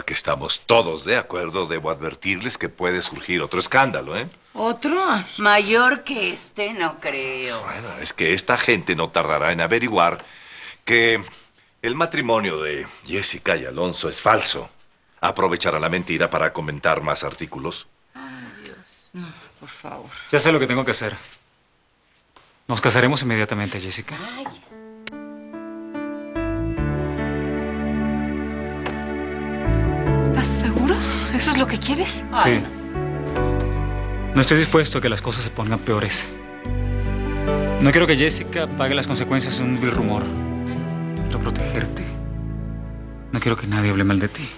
ahora que estamos todos de acuerdo, debo advertirles que puede surgir otro escándalo, ¿eh? ¿Otro? Mayor que este, no creo. Bueno, es que esta gente no tardará en averiguar que el matrimonio de Jessica y Alonso es falso. Aprovechará la mentira para comentar más artículos. Ay, Dios. No, por favor. Ya sé lo que tengo que hacer. Nos casaremos inmediatamente, Jessica. Ay. ¿Estás seguro? ¿Eso es lo que quieres? Ay, Sí. No estoy dispuesto a que las cosas se pongan peores. No quiero que Jessica pague las consecuencias de un vil rumor. Quiero protegerte. No quiero que nadie hable mal de ti.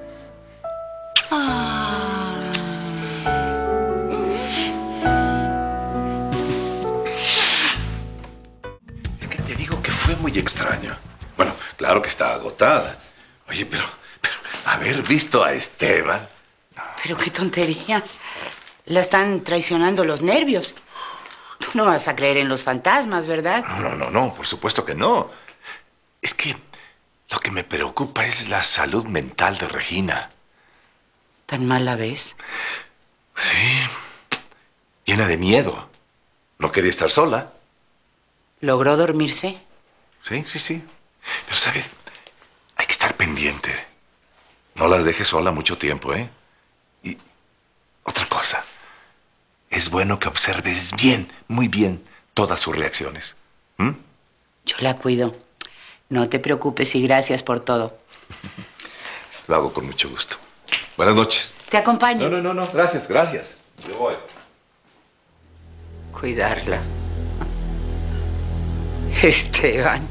Es que te digo que fue muy extraño. Bueno, claro que está agotada. Oye, pero haber visto a Esteban... pero qué tontería. La están traicionando los nervios. Tú no vas a creer en los fantasmas, ¿verdad? No, por supuesto que no. Es que lo que me preocupa es la salud mental de Regina. ¿Tan mal la ves? Sí, llena de miedo. No quería estar sola. ¿Logró dormirse? Sí. Pero, ¿sabes? Hay que estar pendiente. No la dejes sola mucho tiempo, ¿eh? Y otra cosa. Es bueno que observes bien, muy bien, todas sus reacciones. ¿Mm? Yo la cuido. No te preocupes y gracias por todo. Lo hago con mucho gusto. Buenas noches. ¿Te acompaño? No. Gracias. Yo voy. Cuidarla. Esteban.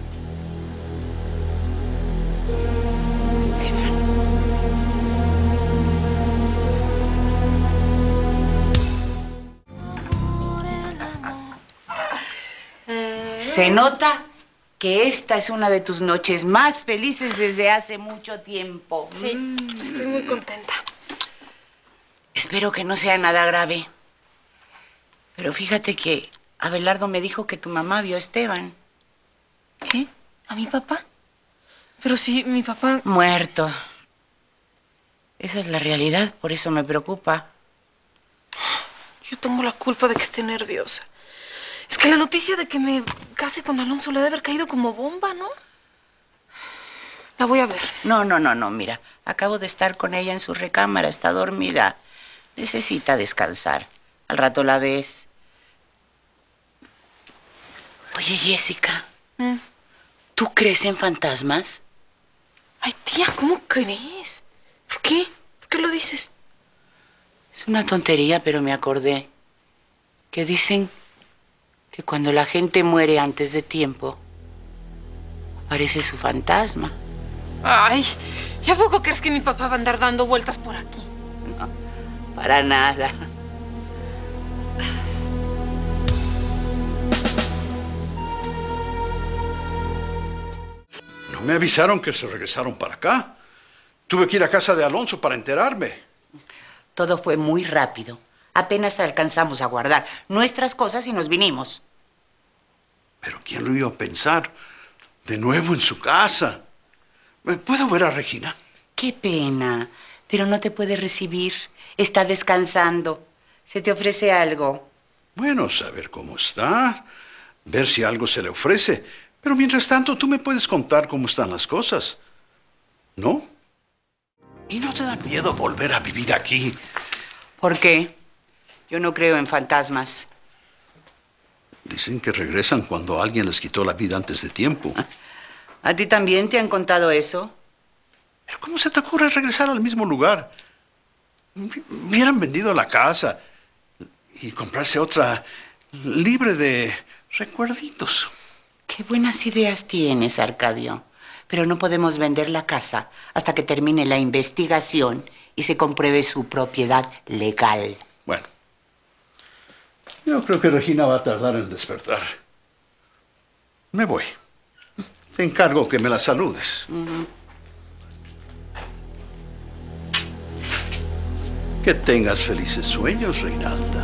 Se nota que esta es una de tus noches más felices desde hace mucho tiempo. Sí, estoy muy contenta. Espero que no sea nada grave. Pero fíjate que Abelardo me dijo que tu mamá vio a Esteban. ¿Qué? ¿A mi papá? Pero sí, mi papá... Muerto. Esa es la realidad, por eso me preocupa. Yo tengo la culpa de que esté nerviosa. Es que la noticia de que me case con Alonso le debe haber caído como bomba, ¿no? La voy a ver. No, mira. Acabo de estar con ella en su recámara. Está dormida. Necesita descansar. Al rato la ves. Oye, Jessica. ¿Tú crees en fantasmas? Ay, tía, ¿cómo crees? ¿Por qué? ¿Por qué lo dices? Es una tontería, pero me acordé. Que dicen que cuando la gente muere antes de tiempo, aparece su fantasma. Ay, ¿y a poco crees que mi papá va a andar dando vueltas por aquí? No, para nada. No me avisaron que se regresaron para acá. Tuve que ir a casa de Alonso para enterarme. Todo fue muy rápido. Apenas alcanzamos a guardar nuestras cosas y nos vinimos. Pero ¿quién lo iba a pensar? De nuevo en su casa. ¿Puedo ver a Regina? Qué pena, pero no te puede recibir. Está descansando. ¿Se te ofrece algo? Bueno, saber cómo está, ver si algo se le ofrece. Pero mientras tanto, tú me puedes contar cómo están las cosas, ¿no? ¿Y no te da miedo volver a vivir aquí? ¿Por qué? Yo no creo en fantasmas. Dicen que regresan cuando alguien les quitó la vida antes de tiempo. ¿A ti también te han contado eso? ¿Pero cómo se te ocurre regresar al mismo lugar? Hubieran vendido la casa y comprarse otra libre de recuerditos. Qué buenas ideas tienes, Arcadio. Pero no podemos vender la casa hasta que termine la investigación y se compruebe su propiedad legal. Bueno, yo creo que Regina va a tardar en despertar. Me voy. Te encargo que me la saludes. Que tengas felices sueños, Reinalda.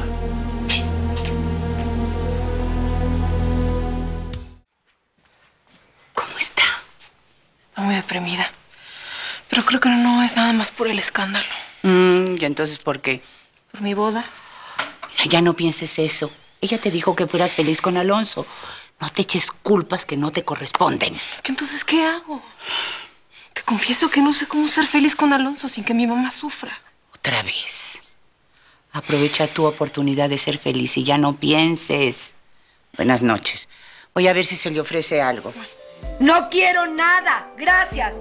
¿Cómo está? Está muy deprimida. Pero creo que no es nada más más por el escándalo. ¿Y entonces por qué? Por mi boda. Mira, ya no pienses eso. Ella te dijo que fueras feliz con Alonso. No te eches culpas que no te corresponden. Es que entonces, ¿qué hago? Te confieso que no sé cómo ser feliz con Alonso sin que mi mamá sufra. Otra vez. Aprovecha tu oportunidad de ser feliz y ya no pienses. Buenas noches. Voy a ver si se le ofrece algo. No quiero nada. Gracias.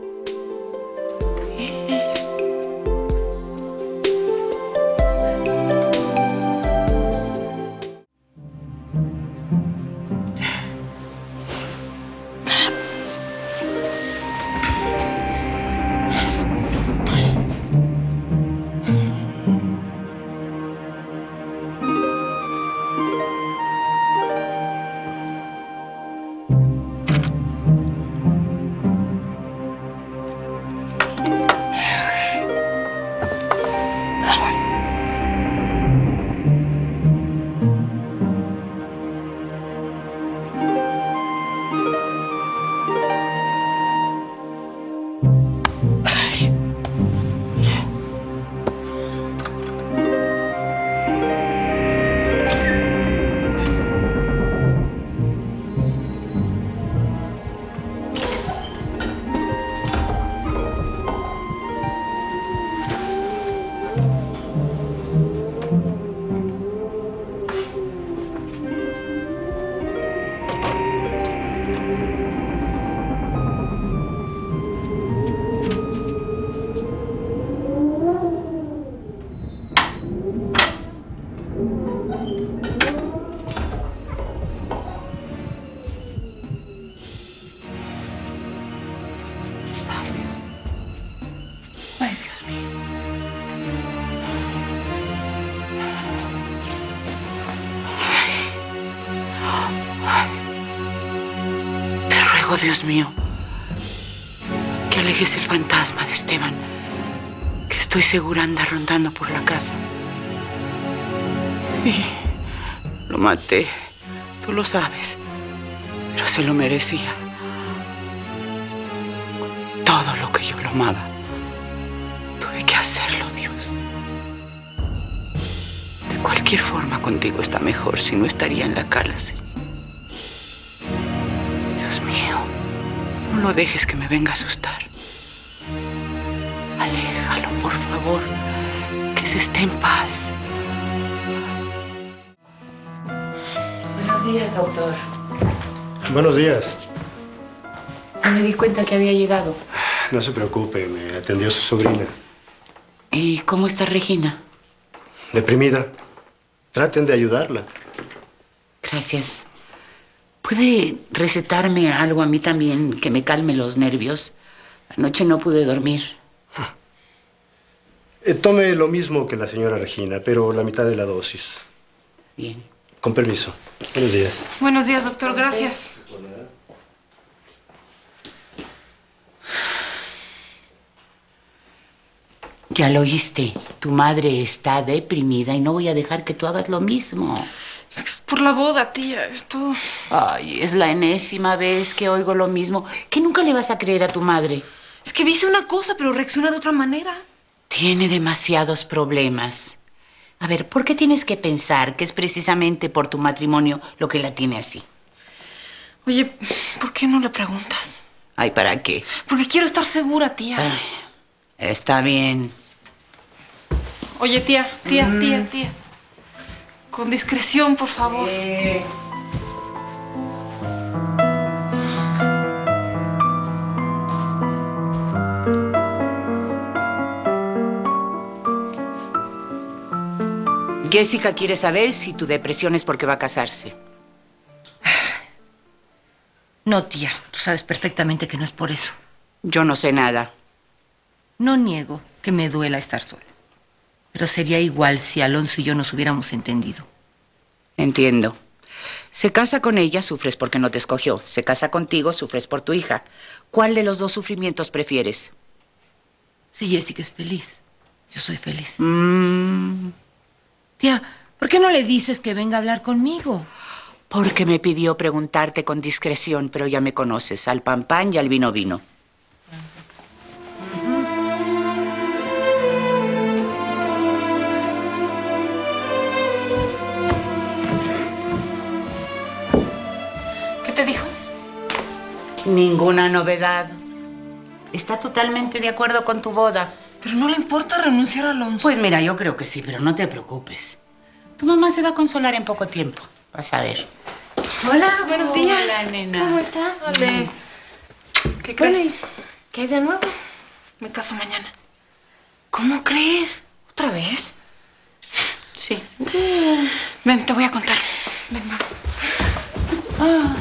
Ay, Dios mío. Te ruego, Dios mío, que alejes el fantasma de Esteban, que estoy segura anda rondando por la casa. Sí, lo maté, tú lo sabes, pero se lo merecía. Todo lo que yo lo amaba. Tuve que hacerlo, Dios. De cualquier forma, contigo está mejor, si no estaría en la cárcel. Dios mío, no lo dejes que me venga a asustar. Aléjalo, por favor, que se esté en paz. Buenos días, doctor. Buenos días. No me di cuenta que había llegado. No se preocupe, me atendió su sobrina. ¿Y cómo está Regina? Deprimida. Traten de ayudarla. Gracias. ¿Puede recetarme algo a mí también que me calme los nervios? Anoche no pude dormir. Tome lo mismo que la señora Regina, pero la mitad de la dosis. Bien. Con permiso. Buenos días. Buenos días, doctor. Gracias. Ya lo oíste. Tu madre está deprimida y no voy a dejar que tú hagas lo mismo. Es que es por la boda, tía. Es todo. Ay, es la enésima vez que oigo lo mismo. ¿Que nunca le vas a creer a tu madre? Es que dice una cosa, pero reacciona de otra manera. Tiene demasiados problemas. A ver, ¿por qué tienes que pensar que es precisamente por tu matrimonio lo que la tiene así? Oye, ¿por qué no le preguntas? Ay, ¿para qué? Porque quiero estar segura, tía. Ay, está bien. Oye, tía. Con discreción, por favor. Jessica quiere saber si tu depresión es porque va a casarse. No, tía. Tú sabes perfectamente que no es por eso. Yo no sé nada. No niego que me duela estar sola. Pero sería igual si Alonso y yo nos hubiéramos entendido. Entiendo. Se casa con ella, sufres porque no te escogió. Se casa contigo, sufres por tu hija. ¿Cuál de los dos sufrimientos prefieres? Si Jessica es feliz, yo soy feliz. Mm, Tía, ¿por qué no le dices que venga a hablar conmigo? porque me pidió preguntarte con discreción, pero ya me conoces. Al pan pan y al vino vino. Ninguna novedad. Está totalmente de acuerdo con tu boda. Pero no le importa renunciar a Alonso. Pues mira, yo creo que sí, pero no te preocupes. Tu mamá se va a consolar en poco tiempo. Vas a ver. Hola, buenos días. Hola, nena. ¿Cómo está? Hola. ¿Qué crees? Bueno, ¿qué hay de nuevo? Me caso mañana. ¿Cómo crees? ¿Otra vez? Sí. Ven, te voy a contar. Ven, vamos.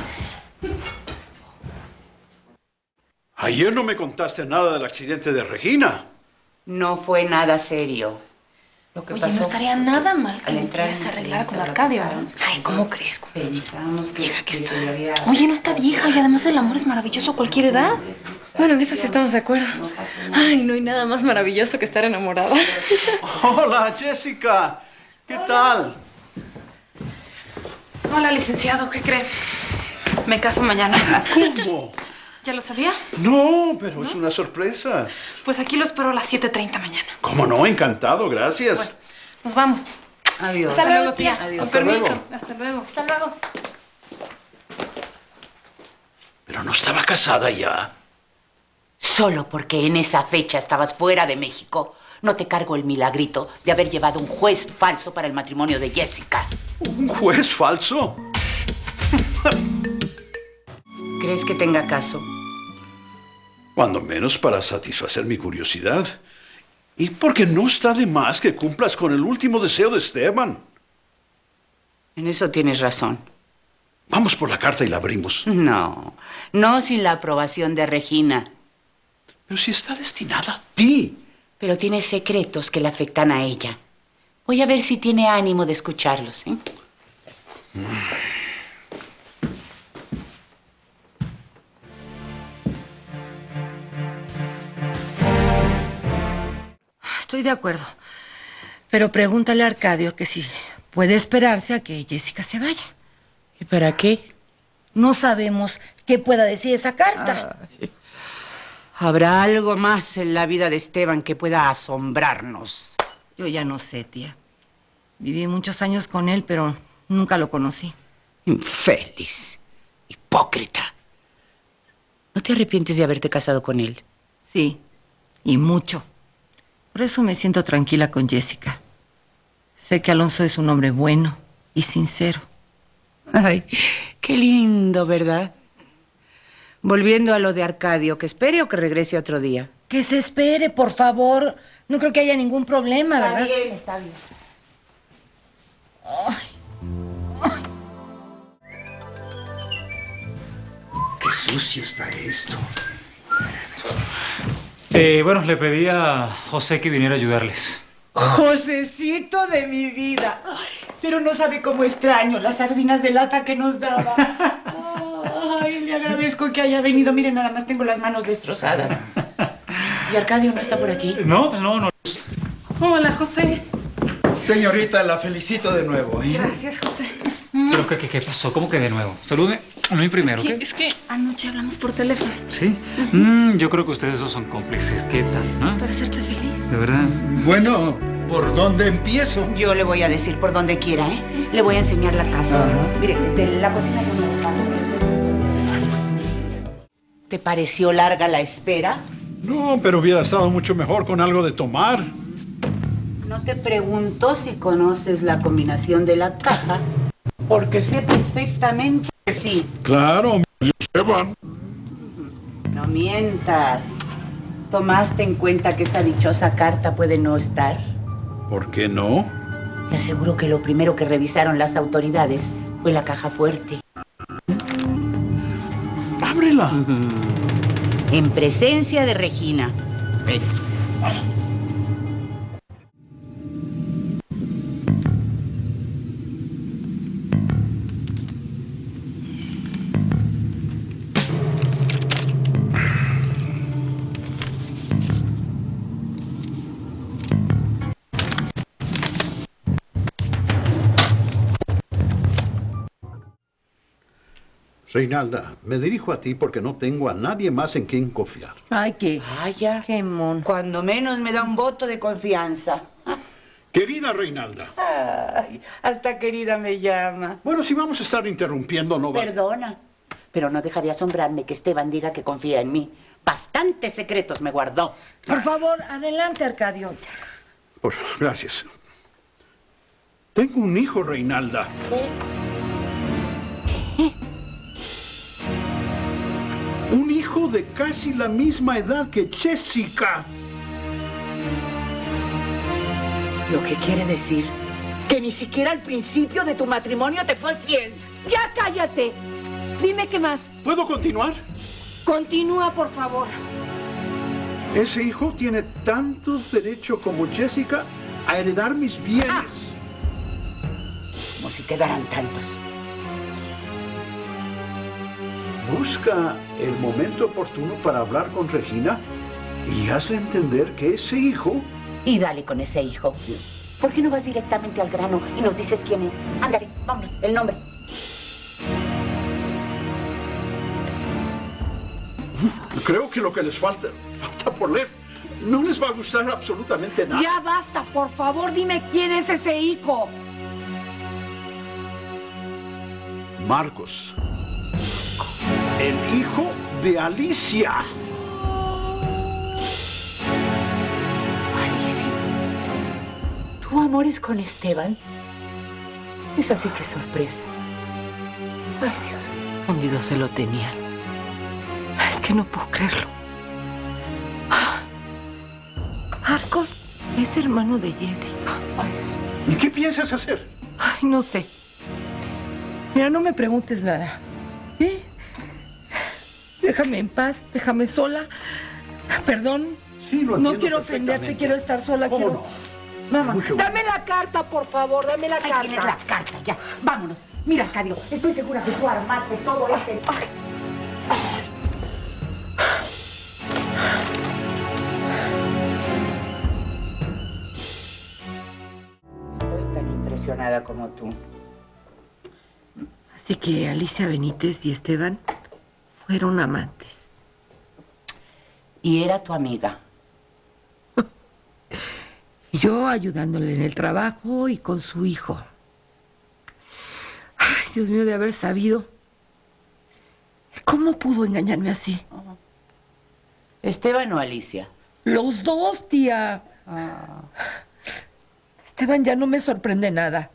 Ayer no me contaste nada del accidente de Regina. No fue nada serio. Lo que Oye, pasó no estaría nada mal que al me entrar quieras en arreglar con la Arcadio. fiesta, Ay, ¿cómo crees? Pensamos que Vieja que está. le había- Oye, no está vieja y además el amor es maravilloso a cualquier edad. Bueno, en eso sí estamos de acuerdo. Ay, no hay nada más maravilloso que estar enamorada. Hola, Jessica. ¿Qué tal? Hola, licenciado, ¿qué cree? Me caso mañana. ¿Cómo? ¿Ya lo sabía? No, pero es una sorpresa. Pues aquí lo espero a las 7:30 mañana. ¿Cómo no? Encantado, gracias. Bueno, nos vamos. Adiós. Hasta luego, tía. Adiós. Con Hasta permiso. luego. Hasta luego. Hasta luego. Pero no estaba casada ya. Solo porque en esa fecha estabas fuera de México, no te cargo el milagrito de haber llevado un juez falso para el matrimonio de Jessica. ¿Un juez falso? ¿Crees que tenga caso? Cuando menos para satisfacer mi curiosidad. Y porque no está de más que cumplas con el último deseo de Esteban. En eso tienes razón. Vamos por la carta y la abrimos. No, no sin la aprobación de Regina. Pero si está destinada a ti. Pero tiene secretos que le afectan a ella. Voy a ver si tiene ánimo de escucharlos, ¿eh? Estoy de acuerdo. Pero pregúntale a Arcadio que si puede esperarse a que Jessica se vaya. ¿Y para qué? No sabemos qué pueda decir esa carta. ¿Habrá algo más en la vida de Esteban que pueda asombrarnos? Yo ya no sé, tía. Viví muchos años con él, pero nunca lo conocí. Infeliz, hipócrita. ¿No te arrepientes de haberte casado con él? Sí, y mucho. Por eso me siento tranquila con Jessica. Sé que Alonso es un hombre bueno y sincero. Ay, qué lindo, ¿verdad? Volviendo a lo de Arcadio, ¿que espere o que regrese otro día? Que se espere, por favor. No creo que haya ningún problema, ¿verdad? Está bien. Qué sucio está esto. Bueno, le pedí a José que viniera a ayudarles. Josecito de mi vida. Ay, pero no sabe cómo extraño las sardinas de lata que nos daba. Ay, le agradezco que haya venido. Miren, nada más tengo las manos destrozadas. ¿Y Arcadio no está por aquí? No, pues no. Hola, José. Señorita, la felicito de nuevo, ¿eh? Gracias, José. ¿Pero qué pasó? ¿Cómo que de nuevo? Salude a mí primero, ¿ok? Es que anoche hablamos por teléfono ¿Sí? Yo creo que ustedes dos son cómplices. ¿Qué tal, no? para hacerte feliz. De verdad. Bueno, ¿por dónde empiezo? Yo le voy a decir por donde quiera, ¿eh? Le voy a enseñar la casa. Mire, de la cocina yo no lo pago. ¿Te pareció larga la espera? No, pero hubiera estado mucho mejor con algo de tomar. No te pregunto si conoces la combinación de la caja, porque sé perfectamente que sí. Claro, Esteban. No mientas. ¿Tomaste en cuenta que esta dichosa carta puede no estar? ¿Por qué no? Te aseguro que lo primero que revisaron las autoridades fue la caja fuerte. Ábrela. En presencia de Regina. Ven. Reinalda, me dirijo a ti porque no tengo a nadie más en quien confiar. Ay, qué. Vaya. Qué mono. Cuando menos me da un voto de confianza. Querida Reinalda. Ay, hasta querida me llama. Bueno, si vamos a estar interrumpiendo, no va. Perdona. Pero no deja de asombrarme que Esteban diga que confía en mí. Bastantes secretos me guardó. Por favor, adelante, Arcadio. Gracias. Tengo un hijo, Reinalda. Un hijo de casi la misma edad que Jessica. Lo que quiere decir que ni siquiera al principio de tu matrimonio te fue fiel. ¡Ya cállate! Dime qué más. ¿Puedo continuar? Continúa, por favor. Ese hijo tiene tantos derechos como Jessica a heredar mis bienes. Como si quedaran tantos. Busca el momento oportuno para hablar con Regina y hazle entender que ese hijo... Y dale con ese hijo. ¿Por qué no vas directamente al grano y nos dices quién es? Ándale, vámonos, el nombre. Creo que lo que les falta por leer no les va a gustar absolutamente nada. Ya basta, por favor, dime quién es ese hijo. Marcos. El hijo de Alicia. Alicia. ¿Tu amor es con Esteban? Es así que sorpresa. Ay, Dios, escondido se lo tenía. Es que no puedo creerlo. Marcos es hermano de Jessica. ¿Y qué piensas hacer? Ay, no sé. Mira, no me preguntes nada. ¿Eh? Déjame en paz, déjame sola. Perdón. Sí, lo entiendo. No quiero ofenderte, quiero estar sola. ¿Cómo quiero... no? Mamá, Mucho dame la carta, por favor, dame la carta. Tienes la carta, ya. Vámonos. Mira, Arcadio, estoy segura que tú armaste todo este... Estoy tan impresionada como tú. Así que Alicia Benítez y Esteban fueron amantes. Y era tu amiga. Y yo ayudándole en el trabajo y con su hijo. Ay, Dios mío, de haber sabido. ¿Cómo pudo engañarme así? ¿Esteban o Alicia? Los dos, tía. Esteban ya no me sorprende nada.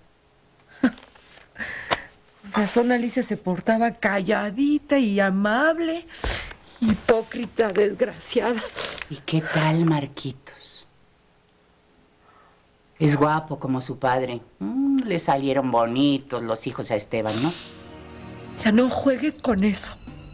Con razón, Alicia se portaba calladita y amable. Hipócrita, desgraciada. ¿Y qué tal Marquitos? Es guapo como su padre. Le salieron bonitos los hijos a Esteban, ¿no? Ya no juegues con eso.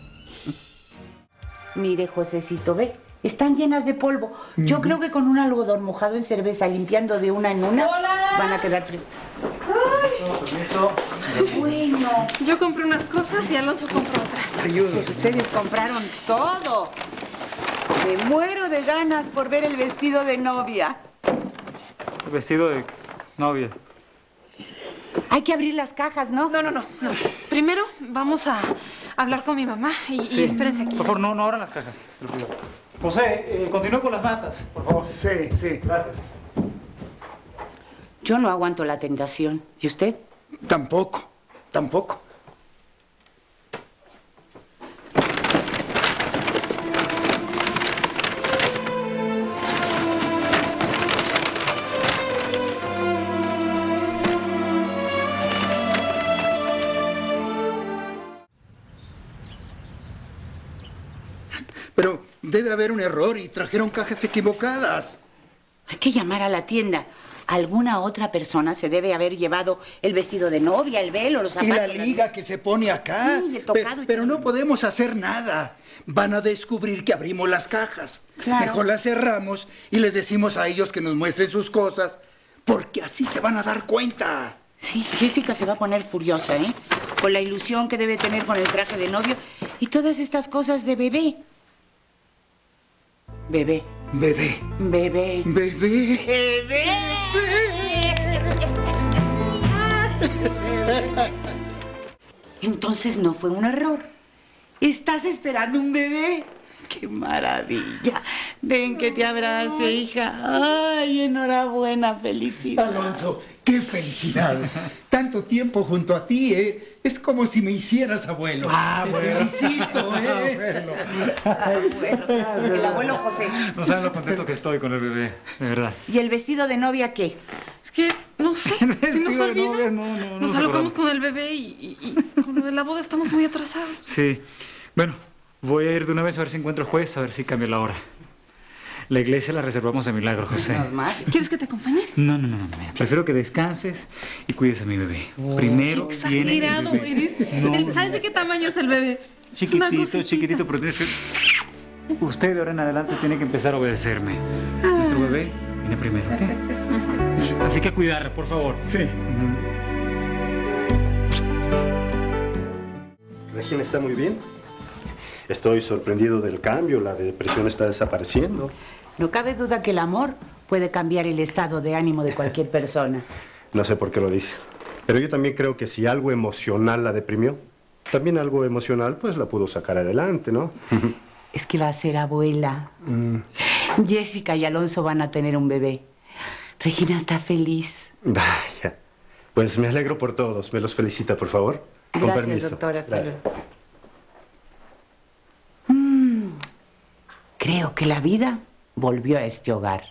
Mire, Josecito, ve. Están llenas de polvo. Yo creo que con un algodón mojado en cerveza, limpiando de una en una, van a quedar... Permiso. Bueno. Yo compré unas cosas y Alonso compró otras. Pues ustedes compraron todo. Me muero de ganas por ver el vestido de novia. El vestido de novia. Hay que abrir las cajas, ¿no? No. Primero vamos a hablar con mi mamá y espérense aquí. Por favor, no abran las cajas. José, continúe con las matas, por favor. Sí. Gracias. Yo no aguanto la tentación. ¿Y usted? Tampoco. Pero debe haber un error y trajeron cajas equivocadas. Hay que llamar a la tienda. Alguna otra persona se debe haber llevado el vestido de novia, el velo, los Y zapatos. la liga que se pone acá. Sí, el tocado y Pero todo. no podemos hacer nada. Van a descubrir que abrimos las cajas. Claro. Mejor las cerramos y les decimos a ellos que nos muestren sus cosas, porque así se van a dar cuenta. Sí, Jessica se va a poner furiosa, ¿eh? Con la ilusión que debe tener con el traje de novio y todas estas cosas de bebé. Bebé. Bebé. Bebé. Bebé. Bebé. Entonces no fue un error. Estás esperando un bebé. ¡Qué maravilla! Ven que te abrace, hija. ¡Ay, enhorabuena! ¡Felicidad! Alonso, qué felicidad. Tanto tiempo junto a ti, ¿eh? Es como si me hicieras abuelo. Te felicito, ¿eh? Abuelo. El abuelo José. No saben lo contento que estoy con el bebé, de verdad. ¿Y el vestido de novia qué? Es que, no sé, El se nos vestido de olvida. novia, no Nos nos alocamos acordamos. con el bebé y con lo de la boda estamos muy atrasados. Sí. Bueno, voy a ir de una vez a ver si encuentro juez, a ver si cambia la hora. La iglesia la reservamos de milagro, José. Normal. ¿Quieres que te acompañe? No. Mira, prefiero que descanses y cuides a mi bebé. Primero Qué viene el exagerado bebé. eres. ¿Sabes de qué tamaño es el bebé? Es una cosita. Chiquitito, pero tienes que... Usted de ahora en adelante tiene que empezar a obedecerme. Nuestro bebé viene primero, ¿ok? Así que a cuidarla, por favor. Sí. Regina está muy bien. Estoy sorprendido del cambio. La depresión está desapareciendo. No cabe duda que el amor puede cambiar el estado de ánimo de cualquier persona. No sé por qué lo dice. Pero yo también creo que si algo emocional la deprimió, también algo emocional pues la pudo sacar adelante, ¿no? Es que va a ser abuela. Jessica y Alonso van a tener un bebé. Regina está feliz. Vaya. Pues me alegro por todos. ¿Me los felicita, por favor? Con Gracias, permiso. doctora. Hasta Gracias. luego. Creo que la vida volvió a este hogar.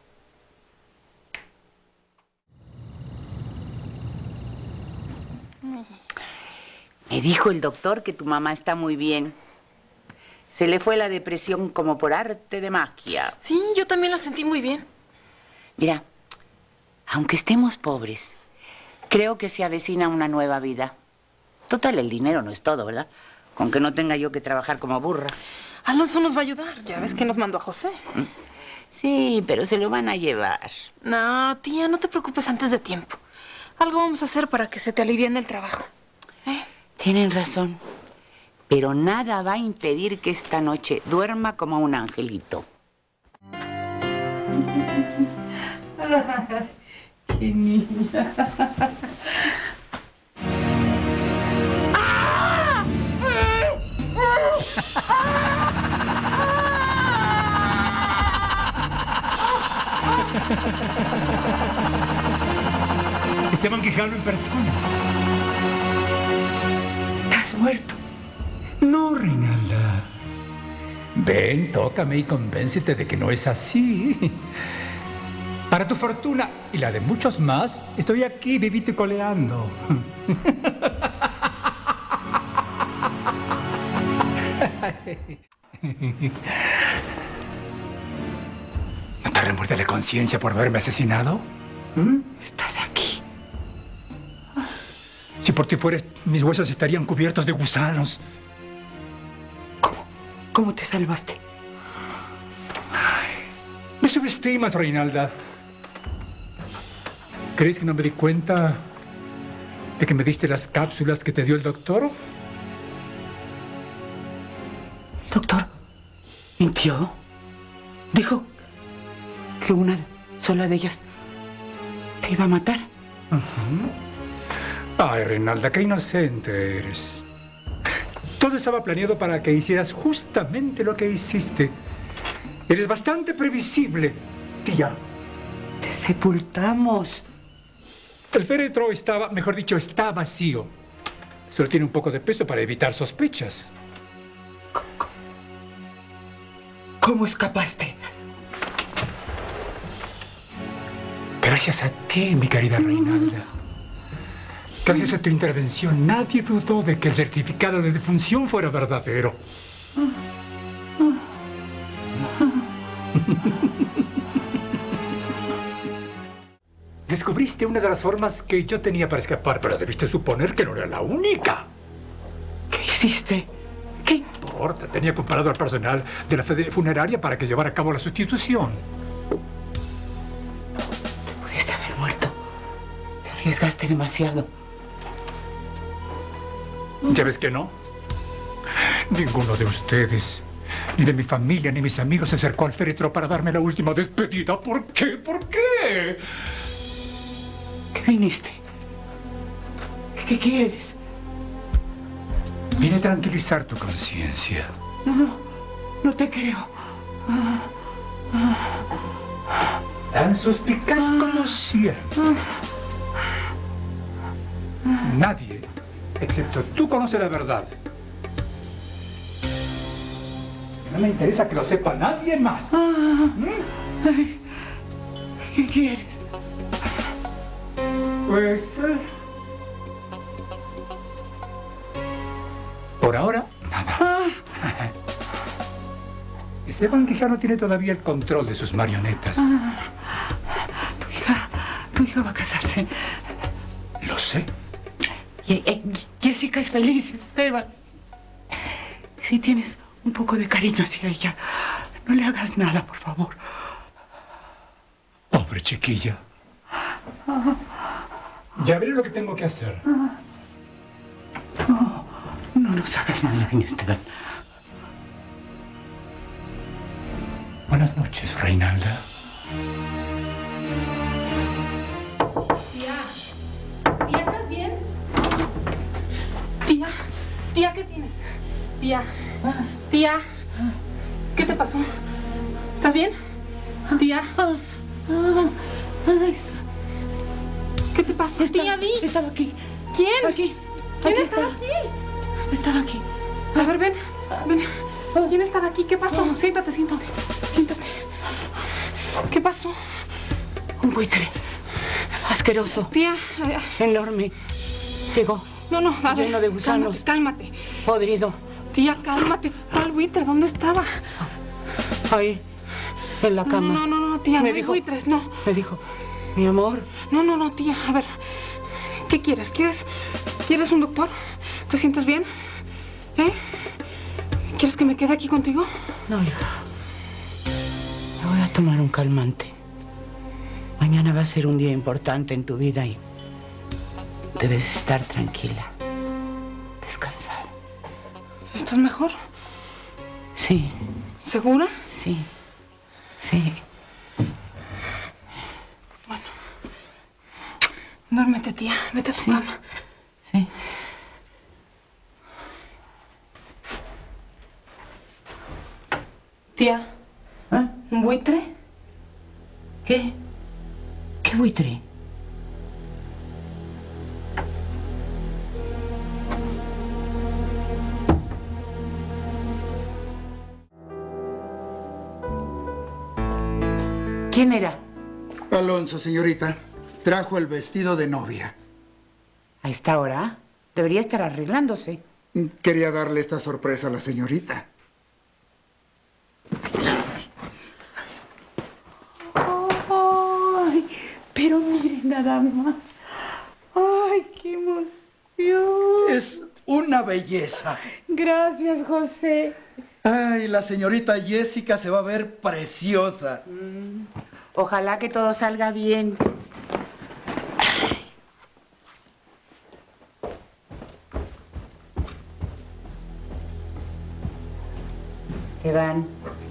Me dijo el doctor que tu mamá está muy bien. Se le fue la depresión como por arte de magia. Sí, yo también la sentí muy bien. Mira, aunque estemos pobres, creo que se avecina una nueva vida. Total, el dinero no es todo, ¿verdad? Con que no tenga yo que trabajar como burra. Alonso nos va a ayudar. Ya ves que nos mandó a José. Sí, pero se lo van a llevar. No, tía, no te preocupes antes de tiempo. Algo vamos a hacer para que se te alivien el trabajo. Tienen razón. Pero nada va a impedir que esta noche duerma como un angelito. ¡Qué niña! Esteban Quijano en persona. ¿Estás muerto? No, Reinalda. Ven, tócame y convéncete de que no es así. Para tu fortuna y la de muchos más, estoy aquí vivito y coleando. ¿No te remuerde la conciencia por haberme asesinado? Estás aquí. Si por ti fueras, mis huesos estarían cubiertos de gusanos. ¿Cómo te salvaste? Me subestimas, Reinalda. ¿Crees que no me di cuenta de que me diste las cápsulas que te dio el doctor? Doctor, mintió. Dijo que una sola de ellas te iba a matar. Ay, Reinalda, qué inocente eres. Todo estaba planeado para que hicieras justamente lo que hiciste. Eres bastante previsible, tía. Te sepultamos. El féretro estaba, mejor dicho, está vacío. Solo tiene un poco de peso para evitar sospechas. ¿Cómo escapaste? Gracias a ti, mi querida Reinalda. Gracias a tu intervención, nadie dudó de que el certificado de defunción fuera verdadero. Descubriste una de las formas que yo tenía para escapar, pero debiste suponer que no era la única. ¿Qué hiciste? ¿Qué importa? Tenía comparado al personal de la funeraria para que llevara a cabo la sustitución. Pudiste haber muerto. Te arriesgaste demasiado. ¿Ya ves que no? Ninguno de ustedes, ni de mi familia, ni mis amigos se acercó al féretro para darme la última despedida. ¿Por qué? ¿Por qué? ¿Qué viniste? ¿Qué quieres? Vine a tranquilizar tu conciencia. No, No te creo. Tan suspicaz como siempre. Nadie, excepto tú, conoce la verdad. No me interesa que lo sepa nadie más. Ay, ¿qué quieres? Pues... por ahora, nada. Esteban Quijano tiene todavía el control de sus marionetas. Tu hija va a casarse. Lo sé. Jessica es feliz, Esteban. Si tienes un poco de cariño hacia ella, no le hagas nada, por favor. Pobre chiquilla. Ya veré lo que tengo que hacer. No nos hagas más daño, Esteban. Buenas noches, Reinalda. Tía, ¿estás bien? Tía, ¿qué tienes? Tía, ¿qué te pasó? ¿Estás bien? Tía. ¿Qué te pasó? Tía, di. Estaba aquí. ¿Quién? Aquí. ¿Quién Aquí estaba está. aquí? Estaba aquí. A ver, ven. ¿Quién estaba aquí? ¿Qué pasó? Siéntate. ¿Qué pasó? Un buitre. Asqueroso. Tía. Enorme. Llegó. No, a ver. Lleno de gusanos. Cálmate. Podrido. Tía, cálmate. ¿Cuál buitre? ¿Dónde estaba? Ahí. En la cama. No, tía. Me No hay dijo- buitres, no. Me dijo, mi amor. No, tía. A ver. ¿Qué quieres? ¿Quieres un doctor? ¿Te sientes bien? ¿Quieres que me quede aquí contigo? No, hija. Me voy a tomar un calmante. Mañana va a ser un día importante en tu vida y debes estar tranquila. Descansar. ¿Estás mejor? Sí, ¿Segura? sí. Duérmete, tía. Vete a tu cama. Sí. Tía, ¿Eh? ¿un buitre? ¿Qué? ¿Qué buitre? ¿Quién era? Alonso, señorita, trajo el vestido de novia. A esta hora debería estar arreglándose. Quería darle esta sorpresa a la señorita. Ay, pero miren nada más. Ay, qué emoción. Es una belleza. Gracias, José. Ay, la señorita Jessica se va a ver preciosa. Ojalá que todo salga bien. Esteban.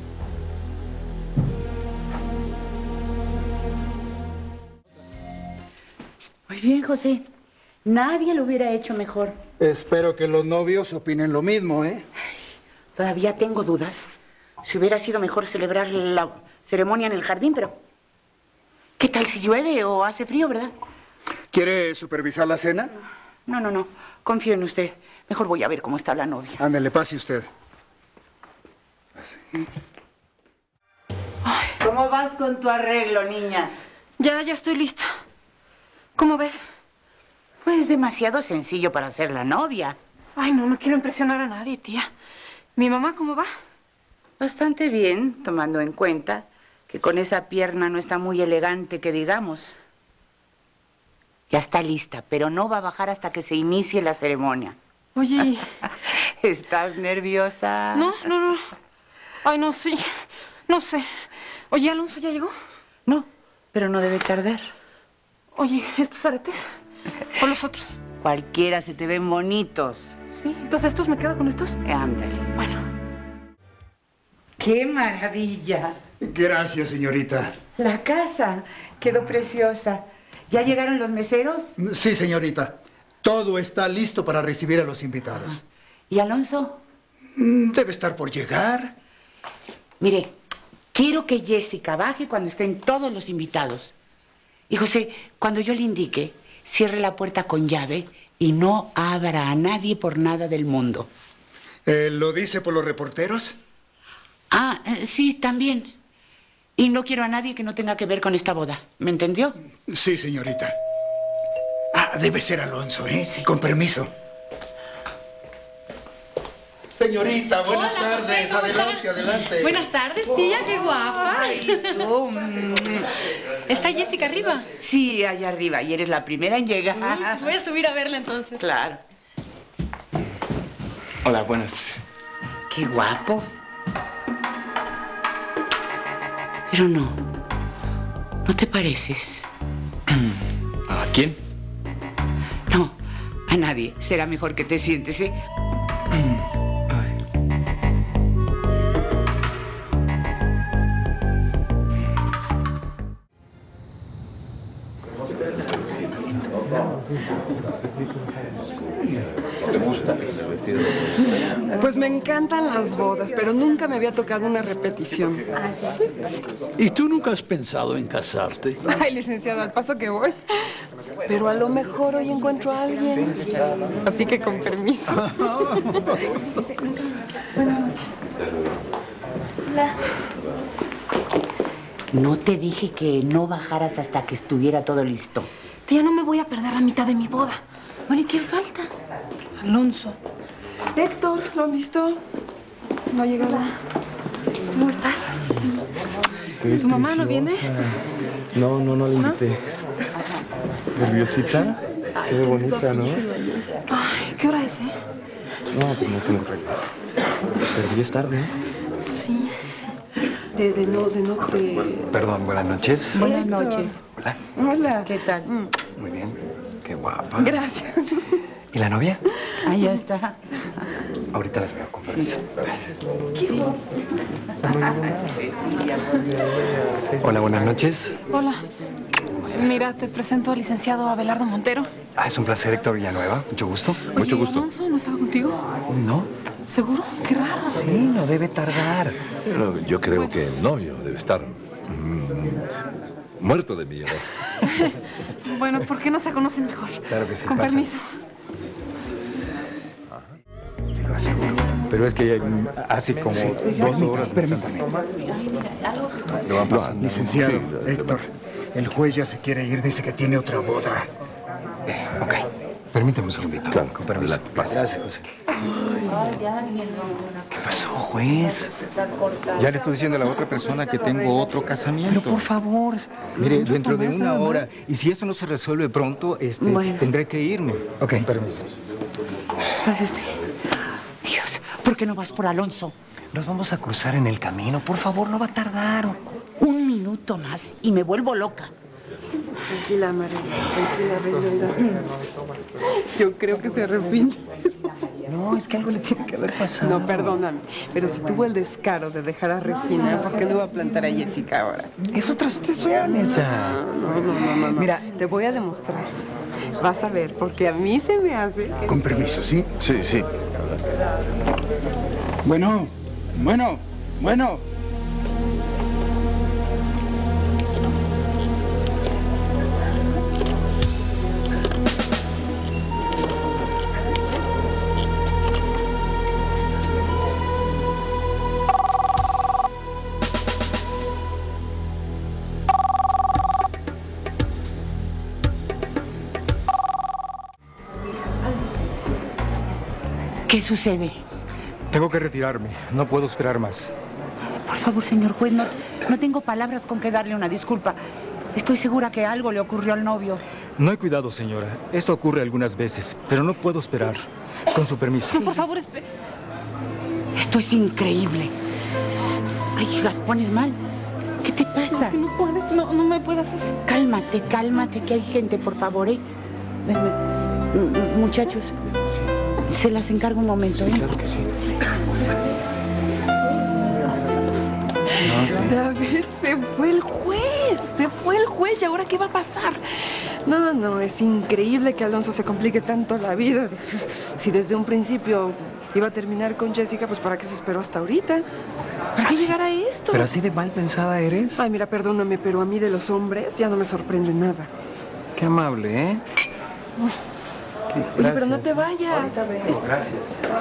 Muy bien, José. Nadie lo hubiera hecho mejor. Espero que los novios opinen lo mismo, ¿eh? Todavía tengo dudas. Si hubiera sido mejor celebrar la ceremonia en el jardín, pero... ¿qué tal si llueve o hace frío, verdad? ¿Quiere supervisar la cena? No. Confío en usted. Mejor voy a ver cómo está la novia. Ándale, pase usted. ¿Cómo vas con tu arreglo, niña? Ya estoy lista. ¿Cómo ves? Pues demasiado sencillo para ser la novia. Ay, no quiero impresionar a nadie, tía. ¿Mi mamá cómo va? Bastante bien, tomando en cuenta que con esa pierna no está muy elegante, que digamos. Ya está lista, pero no va a bajar hasta que se inicie la ceremonia. Oye... ¿Estás nerviosa? No. Ay, no, sí. No sé. Oye, ¿Alonso ya llegó? No, pero no debe tardar. Oye, ¿estos aretes? ¿O los otros? Cualquiera, se te ven bonitos. ¿Sí? Entonces, ¿estos me quedo con estos? Ándale. Bueno. ¡Qué maravilla! Gracias, señorita. La casa quedó preciosa. ¿Ya llegaron los meseros? Sí, señorita. Todo está listo para recibir a los invitados. ¿Y Alonso? Debe estar por llegar. Mire, quiero que Jessica baje cuando estén todos los invitados. Y José, cuando yo le indique, cierre la puerta con llave y no abra a nadie por nada del mundo. ¿Lo dice por los reporteros? Ah, sí, también. Y no quiero a nadie que no tenga que ver con esta boda. ¿Me entendió? Sí, señorita. Ah, debe ser Alonso, ¿eh? Sí. Con permiso. Señorita, buenas tardes. Adelante, adelante. Buenas tardes, tía, qué guapa. Ay, tú. ¿Está Jessica arriba? Sí, allá arriba. Y eres la primera en llegar. Pues voy a subir a verla entonces. Claro. Hola, buenas. Qué guapo. Pero no. ¿No te pareces? ¿A quién? No, a nadie. Será mejor que te sientes, ¿eh? Pues me encantan las bodas, pero nunca me había tocado una repetición. ¿Y tú nunca has pensado en casarte? Ay, licenciado, al paso que voy. Pero a lo mejor hoy encuentro a alguien. Así que con permiso. Buenas noches. Hola. No te dije que no bajaras hasta que estuviera todo listo. Tía, no me voy a perder la mitad de mi boda. Bueno, ¿y quién falta? Alonso. Héctor, ¿lo han visto? No ha llegado. ¿Cómo estás? ¿Tu mamá no viene? No la invité. ¿Nerviosita? Se ve bonita, ¿no? Ay, ¿qué hora es, No, pues no tengo reloj. Pero ya es tarde, ¿eh? Sí. Perdón, buenas noches. Buenas noches. Hola. Hola. ¿Qué tal? Muy bien. Qué guapa. Gracias. ¿Y la novia? Ahí ya está. Ahorita las veo, con permiso. Gracias. Hola, buenas noches. Hola. Mira, te presento al licenciado Abelardo Montero. Es un placer, Héctor Villanueva. Mucho gusto. Oye, Mucho gusto. ¿Alonso no estaba contigo? ¿No? ¿Seguro? Qué raro. Sí, no debe tardar. Pero yo creo que el novio debe estar muerto de miedo. Bueno, ¿por qué no se conocen mejor? Claro que sí. Con pasa. permiso. Se lo aseguro. Pero es que hace como 2 horas. Permítame. Lo van pasando. Licenciado, Héctor, el juez ya se quiere ir, dice que tiene otra boda. Ok. Permíteme un segundito. Claro. Con permiso. Gracias, José. ¿Qué pasó, juez? Ya le estoy diciendo a la otra persona que tengo otro casamiento. Pero por favor. Mire, dentro de una hora, y si esto no se resuelve pronto, Bueno. tendré que irme. Ok. Con permiso. Gracias. Dios, ¿por qué no vas por Alonso? Nos vamos a cruzar en el camino. Por favor, no va a tardar. Un minuto más y me vuelvo loca. Tranquila, María. Tranquila, Reinalda. Yo creo que se arrepiente. No, es que algo le tiene que haber pasado. No, perdóname. Pero si tuvo el descaro de dejar a Regina, ¿por qué no va a plantar a Jessica ahora? Es otra situación esa. No. Mira. Te voy a demostrar. Vas a ver, porque a mí se me hace que... Con permiso, ¿sí? Sí. Bueno. ¿Qué sucede? Tengo que retirarme. No puedo esperar más. Por favor, señor juez, no tengo palabras con que darle una disculpa. Estoy segura que algo le ocurrió al novio. No hay cuidado, señora. Esto ocurre algunas veces, pero no puedo esperar. Con su permiso. No, por favor, espera. Esto es increíble. Ay, hija, ¿te pones mal? ¿Qué te pasa? Es que no puede, no me puede hacer esto. Cálmate, que hay gente, por favor, ¿eh? Ven. Muchachos, se las encargo un momento, ¿eh? Claro que sí. David, se fue el juez. ¿Y ahora qué va a pasar? No, es increíble que Alonso se complique tanto la vida. Si desde un principio iba a terminar con Jessica, pues ¿para qué se esperó hasta ahorita? ¿Para qué llegar a esto? ¿Pero así de mal pensada eres? Ay, mira, perdóname, pero a mí de los hombres ya no me sorprende nada. Qué amable, ¿eh? Oye, pero no te vayas. Gracias.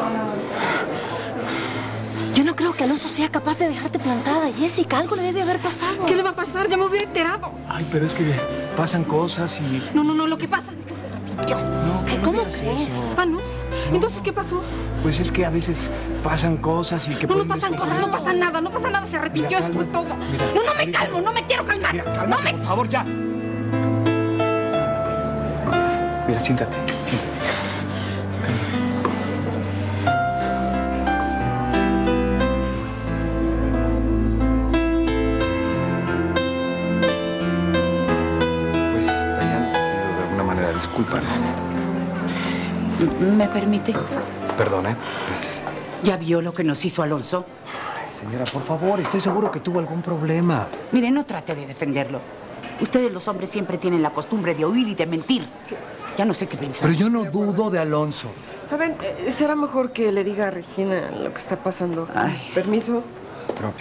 Yo no creo que Alonso sea capaz de dejarte plantada, Jessica. Algo le debe haber pasado. ¿Qué le va a pasar? Ya me hubiera enterado. Ay, pero es que pasan cosas y... No, lo que pasa es que se arrepintió. No, Ay, no ¿cómo digas crees? eso. Ah, ¿no? Entonces, ¿qué pasó? Pues es que a veces pasan cosas y que No pueden pasan cosas, no pasa nada, se arrepintió, eso fue todo. No me calmo, no me quiero calmar. Mira, cálmate, por favor, ya. Mira, siéntate. Pues, Dayan, pido de alguna manera disculpa, ¿no? ¿Me permite? Perdón, ¿eh? Pues... ¿Ya vio lo que nos hizo Alonso? Ay, señora, por favor, estoy seguro que tuvo algún problema. Mire, no trate de defenderlo. Ustedes los hombres siempre tienen la costumbre de oír y de mentir. Ya no sé qué pensar. Pero yo no dudo de Alonso. ¿Saben? Será mejor que le diga a Regina lo que está pasando. Ay. ¿Permiso? Propio.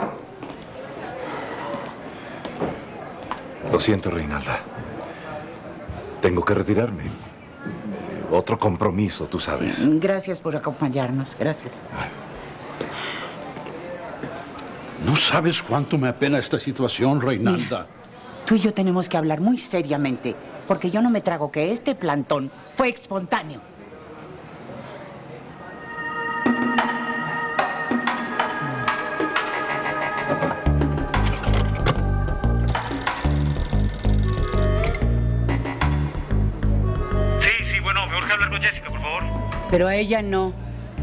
Lo siento, Reinalda. Tengo que retirarme. Otro compromiso, tú sabes. Sí, gracias por acompañarnos. Gracias. No sabes cuánto me apena esta situación, Reinalda. Mira, tú y yo tenemos que hablar muy seriamente, porque yo no me trago que este plantón fue espontáneo. Sí, bueno, me urge hablar con Jessica, por favor. Pero a ella no.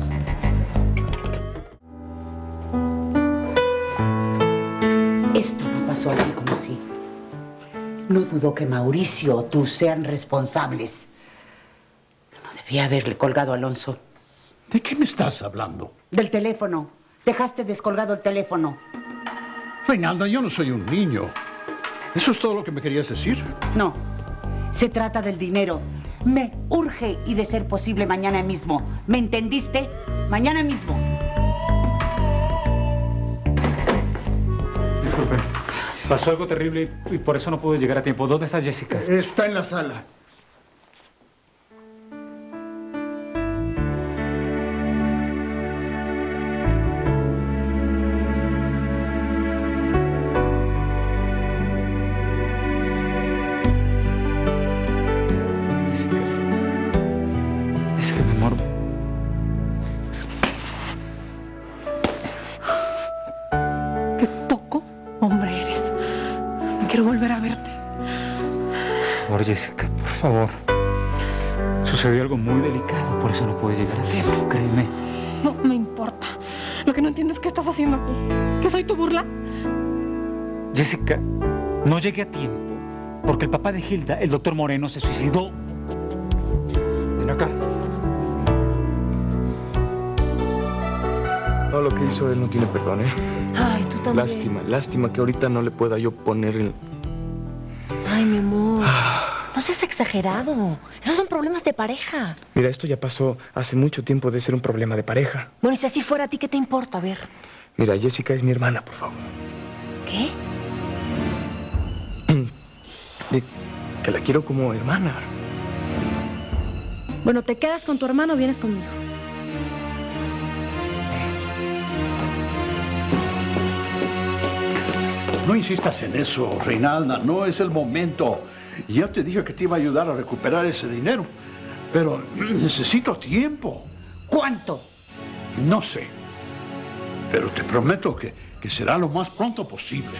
Esto no pasó así como así. No dudo que Mauricio o tú sean responsables. No debía haberle colgado a Alonso. ¿De qué me estás hablando? Del teléfono. Dejaste descolgado el teléfono. Reinalda, yo no soy un niño. ¿Eso es todo lo que me querías decir? No. Se trata del dinero. Me urge y de ser posible mañana mismo. ¿Me entendiste? Mañana mismo. Disculpe. Pasó algo terrible y por eso no pude llegar a tiempo. ¿Dónde está Jessica? Está en la sala. Jessica, mi amor. Qué poco hombre eres. No quiero volver a verte. Por favor, Jessica, por favor. Sucedió algo muy delicado, por eso no pude llegar a tiempo, créeme. No me importa. Lo que no entiendo es qué estás haciendo aquí. ¿Que soy tu burla? Jessica, no llegué a tiempo porque el papá de Hilda, el doctor Moreno, se suicidó. Ven acá. No, lo que hizo él no tiene perdón, ¿eh? Ay, tú también. Lástima que ahorita no le pueda yo poner el... Ay, mi amor. No seas exagerado. Esos son problemas de pareja. Mira, esto ya pasó hace mucho tiempo de ser un problema de pareja. Bueno, y si así fuera, ¿a ti qué te importa? A ver. Mira, Jessica es mi hermana, por favor. ¿Qué? Que la quiero como hermana. Bueno, ¿te quedas con tu hermano o vienes conmigo? No insistas en eso, Reinalda. No es el momento. Ya te dije que te iba a ayudar a recuperar ese dinero. Pero necesito tiempo. ¿Cuánto? No sé. Pero te prometo que será lo más pronto posible.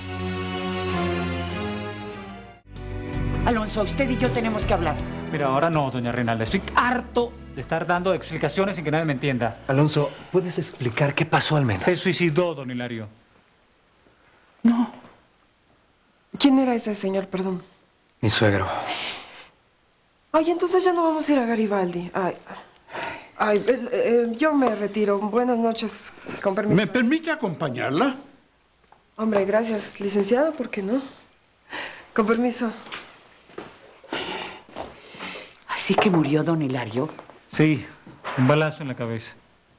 Alonso, usted y yo tenemos que hablar. Mira, ahora no, doña Reinalda. Estoy harto de estar dando explicaciones sin que nadie me entienda. Alonso, ¿puedes explicar qué pasó al menos? Se suicidó, don Hilario. No. ¿Quién era ese señor, perdón? Mi suegro. Ay, entonces ya no vamos a ir a Garibaldi. Yo me retiro. Buenas noches, con permiso. ¿Me permite acompañarla? Hombre, gracias, licenciado, ¿por qué no? Con permiso. ¿Así que murió don Hilario? Sí, un balazo en la cabeza.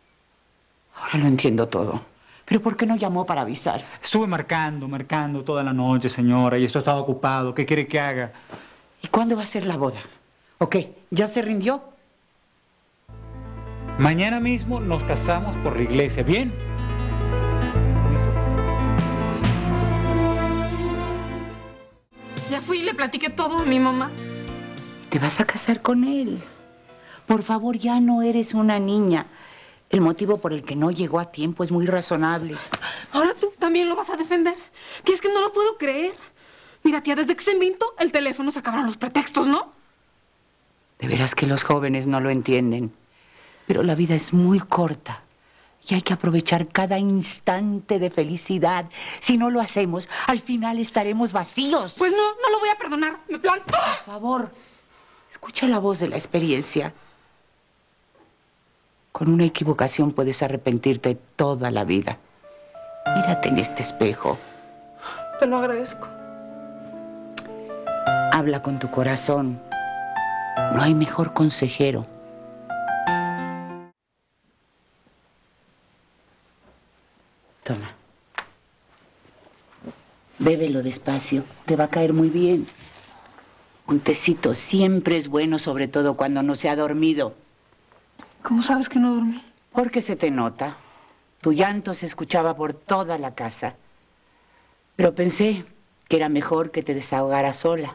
Ahora lo entiendo todo. ¿Pero por qué no llamó para avisar? Estuve marcando toda la noche, señora, y esto estaba ocupado. ¿Qué quiere que haga? ¿Y cuándo va a ser la boda? ¿O qué? ¿Ya se rindió? Mañana mismo nos casamos por la iglesia, ¿bien? Ya fui y le platiqué todo a mi mamá. Te vas a casar con él. Por favor, ya no eres una niña. El motivo por el que no llegó a tiempo es muy razonable. Ahora tú también lo vas a defender. Tía, es que no lo puedo creer. Mira, tía, desde que se inventó el teléfono se acabaron los pretextos, ¿no? De veras que los jóvenes no lo entienden. Pero la vida es muy corta y hay que aprovechar cada instante de felicidad. Si no lo hacemos, al final estaremos vacíos. Pues no lo voy a perdonar. Me planto. Por favor, escucha la voz de la experiencia. Con una equivocación puedes arrepentirte toda la vida. Mírate en este espejo. Te lo agradezco. Habla con tu corazón. No hay mejor consejero. Toma. Bébelo despacio. Te va a caer muy bien. Un tecito siempre es bueno, sobre todo cuando no se ha dormido. ¿Cómo sabes que no dormí? Porque se te nota. Tu llanto se escuchaba por toda la casa. Pero pensé que era mejor que te desahogaras sola.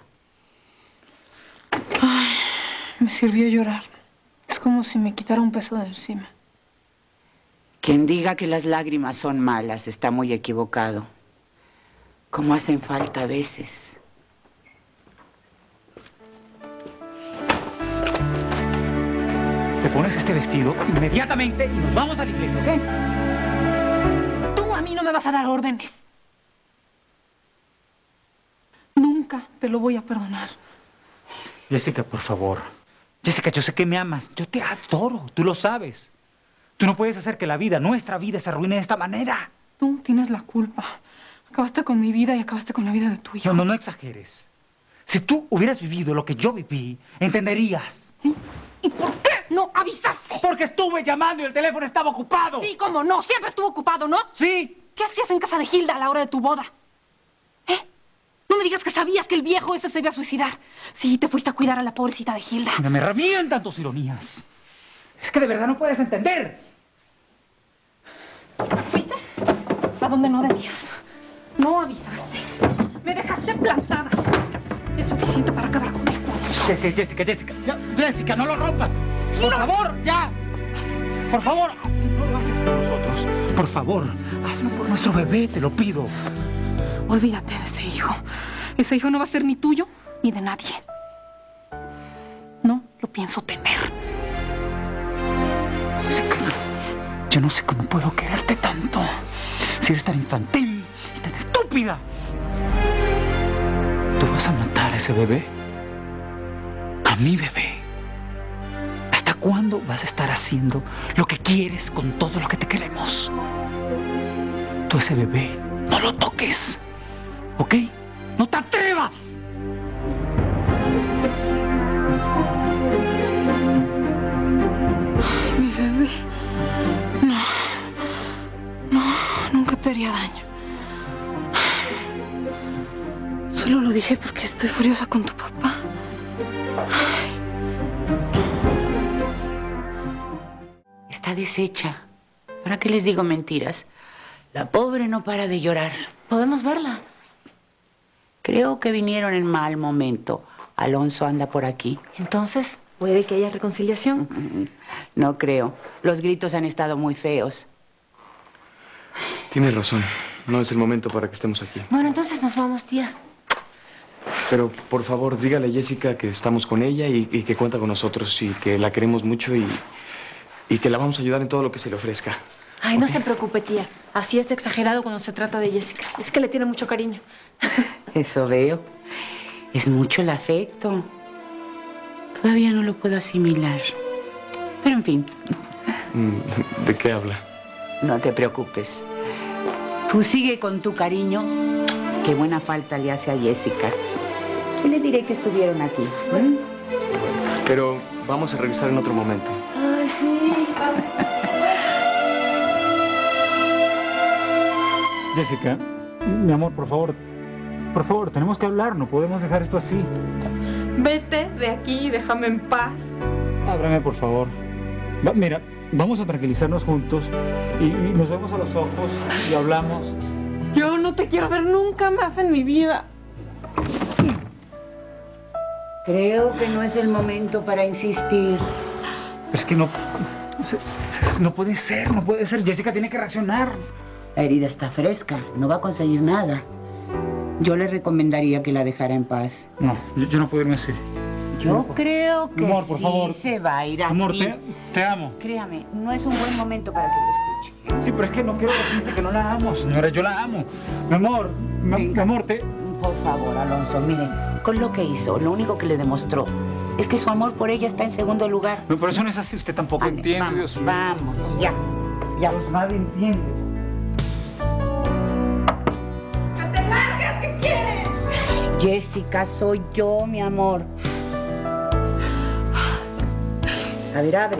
Ay, me sirvió llorar. Es como si me quitara un peso de encima. Quien diga que las lágrimas son malas está muy equivocado. Como hacen falta a veces. Te pones este vestido inmediatamente y nos vamos a la iglesia, ¿ok? Tú a mí no me vas a dar órdenes. Nunca te lo voy a perdonar. Jessica, por favor. Jessica, yo sé que me amas. Yo te adoro. Tú lo sabes. Tú no puedes hacer que la vida, nuestra vida, se arruine de esta manera. Tú tienes la culpa. Acabaste con mi vida y acabaste con la vida de tu hijo. No exageres. Si tú hubieras vivido lo que yo viví, entenderías. ¿Sí? ¿Y por qué no avisaste? Porque estuve llamando y el teléfono estaba ocupado. Sí, cómo no. Siempre estuvo ocupado, ¿no? Sí. ¿Qué hacías en casa de Hilda a la hora de tu boda? ¿Eh? No me digas que sabías que el viejo ese se iba a suicidar. Sí, te fuiste a cuidar a la pobrecita de Hilda. No me revientan tus ironías. Es que de verdad no puedes entender. ¿Fuiste? A donde no debías. No avisaste. Me dejaste plantada. Es suficiente para acabar con esto. Jessica, no lo rompas. Sí, por favor, ya. Por favor, si no lo haces por nosotros, por favor, hazlo por nuestro bebé, te lo pido. Olvídate de ese hijo. Ese hijo no va a ser ni tuyo ni de nadie. No lo pienso tener. Jessica, yo no sé cómo puedo quererte tanto. Si eres tan infantil y tan estúpida. ¿Tú vas a matar a ese bebé? A mi bebé. ¿Hasta cuándo vas a estar haciendo lo que quieres con todo lo que te queremos? Tú ese bebé, no lo toques. ¿Ok? ¡No te atrevas! Ay, mi bebé. No, nunca te haría daño. Solo lo dije porque estoy furiosa con tu papá. Está deshecha. ¿Para qué les digo mentiras? La pobre no para de llorar. ¿Podemos verla? Creo que vinieron en mal momento. Alonso anda por aquí. Entonces, ¿puede que haya reconciliación? No creo. Los gritos han estado muy feos. Tienes razón. No es el momento para que estemos aquí. Bueno, entonces nos vamos, tía. Pero, por favor, dígale a Jessica que estamos con ella y que cuenta con nosotros y que la queremos mucho y que la vamos a ayudar en todo lo que se le ofrezca. Ay, no se preocupe, tía. Así es exagerado cuando se trata de Jessica. Es que le tiene mucho cariño. Eso veo. Es mucho el afecto. Todavía no lo puedo asimilar. Pero, en fin. ¿De qué habla? No te preocupes. Tú sigue con tu cariño. Qué buena falta le hace a Jessica. ¿Qué le diré que estuvieron aquí? Pero vamos a regresar en otro momento. Ay, sí. Jessica, mi amor, por favor, tenemos que hablar, no podemos dejar esto así. Vete de aquí y déjame en paz. Ábrame, por favor. Mira, vamos a tranquilizarnos juntos y nos vemos a los ojos y hablamos. Yo no te quiero ver nunca más en mi vida. Creo que no es el momento para insistir. Es que no... No puede ser. Jessica tiene que reaccionar. La herida está fresca, no va a conseguir nada. Yo le recomendaría que la dejara en paz. No, yo no puedo irme así. Yo creo que amor, por favor. se va a ir así. Amor, te amo. Créame, no es un buen momento para que lo escuche. Sí, pero es que no quiero que piense que no la amo, señora. Yo la amo. Mi amor, mi amor, Por favor, Alonso, mire, con lo que hizo, lo único que le demostró es que su amor por ella está en segundo lugar. No, pero eso no es así. Usted tampoco entiende, vamos, Dios mío. Vamos, ya. Pues nadie entiende. ¡Que te largues! ¿Qué quieres? Jessica, soy yo, mi amor. A ver, abre.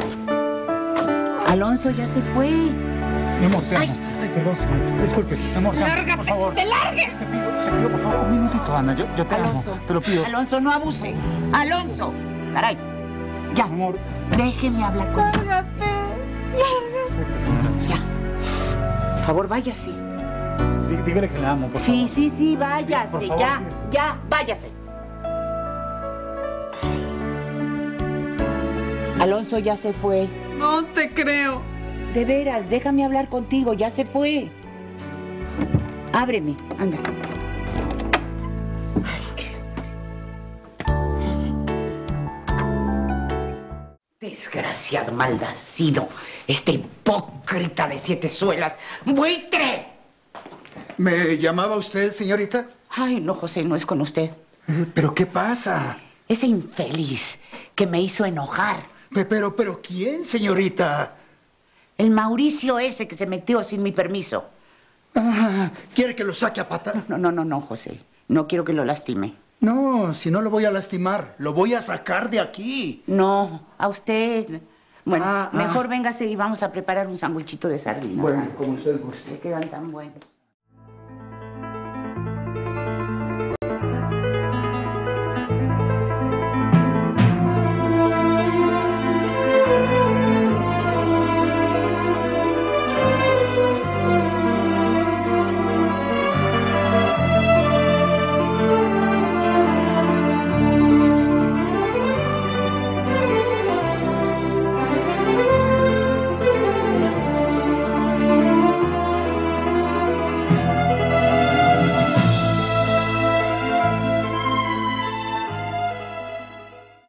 Alonso ya se fue. Mi amor, te amo. Ay, perdón, disculpe. Mi amor, te amo, por favor. ¡Que te largues! Te pido, por favor, un minutito, Ana. Yo te Alonso, amo. Te lo pido. Alonso, no abuse. Alonso. Caray. Ya. Amor. Déjeme hablar con él. Lárgate. Ya. Por favor, váyase. Dígale que la amo, por favor. Sí, váyase. Por favor. Ya, váyase. Alonso ya se fue. No te creo. De veras, déjame hablar contigo, ya se fue. Ábreme, anda. Desgraciado, malnacido, este hipócrita de 7 suelas. ¡Buitre! ¿Me llamaba usted, señorita? Ay, no, José, no es con usted. ¿Pero qué pasa? Ese infeliz que me hizo enojar. ¿Pero quién, señorita? El Mauricio ese que se metió sin mi permiso. ¿Quiere que lo saque a pata? No, José. No quiero que lo lastime. No, si no lo voy a lastimar, lo voy a sacar de aquí. No, a usted. Bueno, mejor véngase y vamos a preparar un sándwichito de sardinas. Bueno, como usted guste. Que quedan tan buenos.